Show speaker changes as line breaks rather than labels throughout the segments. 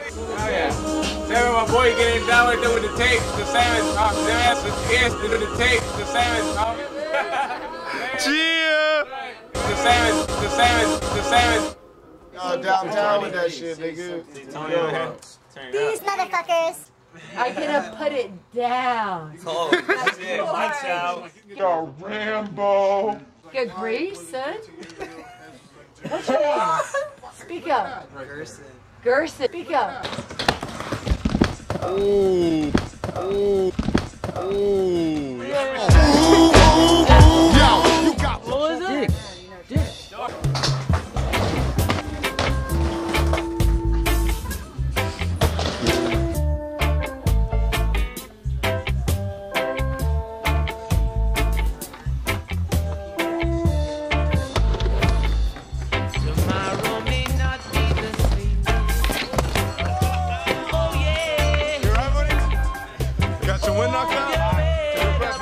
Oh yeah. Tell me my boy getting down right there with the tape, the salmon. Them ass with the ears, with the tape, the salmon.
Cheer!
The salmon, the salmon, the salmon.
Y'all downtown with that shit, nigga.
These motherfuckers.
I'm gonna put it down.
Oh, shit. Watch out.
Yo, Rambo.
Good grief, son. What's your name? Speak up. Gerson. Speak up.
Oh. Oh. Oh.
Yo, you got
What was it? Dick.
Got your wind knocked out?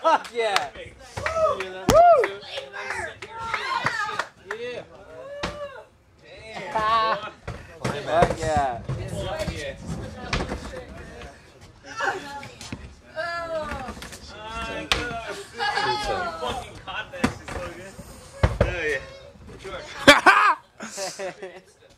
Fuck yeah.
Yeah.
Fuck yeah.
Fucking caught that shit so good. Oh yeah.